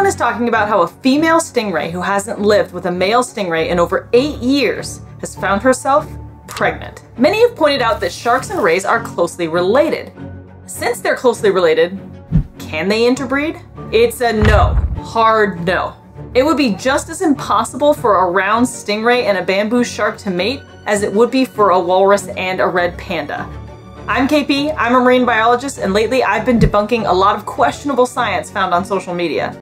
is talking about how a female stingray who hasn't lived with a male stingray in over 8 years has found herself pregnant. Many have pointed out that sharks and rays are closely related. Since they're closely related, can they interbreed? It's a no. Hard no. It would be just as impossible for a round stingray and a bamboo shark to mate as it would be for a walrus and a red panda. I'm KP, I'm a marine biologist, and lately I've been debunking a lot of questionable science found on social media.